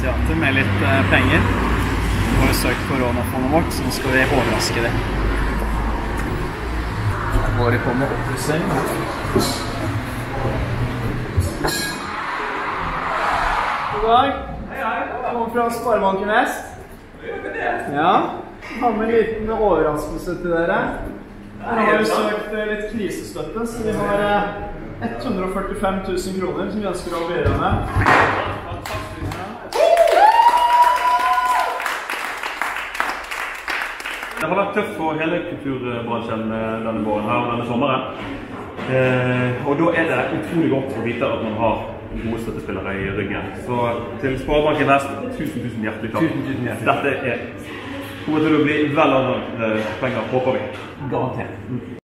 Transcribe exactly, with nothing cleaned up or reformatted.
teater med litt uh, penger. Vi har jo søkt koronafondet vårt, så nå skal vi overraske det. Nå går de på med oppussing. God dag. Hei, hei. Kommer fra Sparebanken Vest. Ja, jeg har med en liten overraskelse til dere. Her har vi søkt litt krisestøtte, så vi har ett hundre og førtifem tusen kroner som vi ønsker å bidra med. Det har vært tøft for hele kulturbransjen denne våren her og denne sommeren. Eh, og da er det utrolig godt å vite at man har gode støttespillere i ryggen. Så til Sparebanken Vest, tusen, tusen hjertelig takk. Tusen, tusen hjertelig. Dette er, kommer til å bli vel annet penger, håper vi. Garantert.